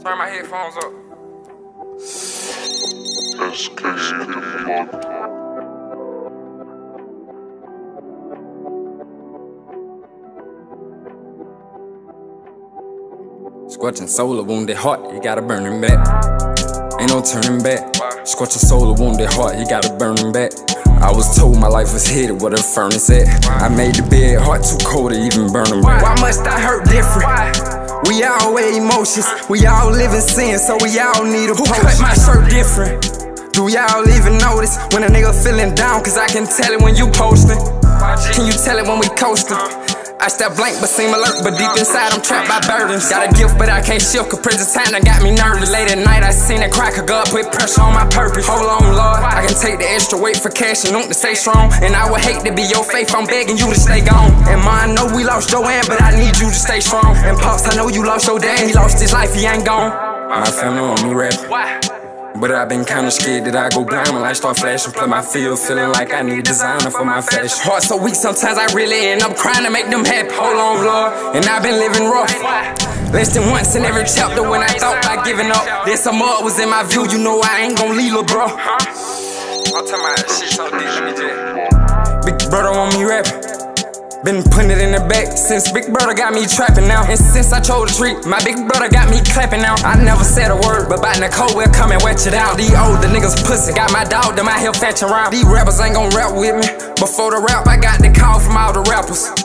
Turn my headphones up. Scorching soul, a wounded heart, you gotta burn him back. Ain't no turning back. Scorching soul, a wounded heart, you gotta burn him back. I was told my life was headed where the furnace at. I made the bed heart too cold to even burn him back. Why must I hurt different? We all wear emotions, we all live in sin, so we all need a potion. Who cut my shirt different? Do y'all even notice when a nigga feeling down? Cause I can tell it when you posting. Can you tell it when we coasting? I step blank but seem alert, but deep inside I'm trapped by burdens. Got a gift but I can't shift, cause prison time done got me nervous. Late at night I seen that crack a gut, put pressure on my purpose. Hold on Lord, I can take the extra weight for cash and want to stay strong. And I would hate to be your faith, I'm begging you to stay gone. And Ma, I know we lost Joanne, but I need you to stay strong. And Pops, I know you lost your dad, he lost his life, he ain't gone. My family on me rapping, but I been kinda scared that I go blind when I start flashing. Play my field, feeling like I need designer for my fashion. Heart so weak, sometimes I really end up crying to make them happy. Hold on, Lord, and I've been living rough. Less than once in every chapter when I thought about giving up. Then some more was in my view, you know I ain't gon' leave, lil' bro. I'm talking about shit so deep, let me just. Big brother on me rapping. Been putting it in the back since Big Brother got me trapping now. And since I chose the treat, my big brother got me clapping now. I never said a word, but by Nicole, we'll come and wet it out. These older niggas pussy, got my dog, them out here fetching around. These rappers ain't gon' rap with me. Before the rap, I got the call from all the rappers.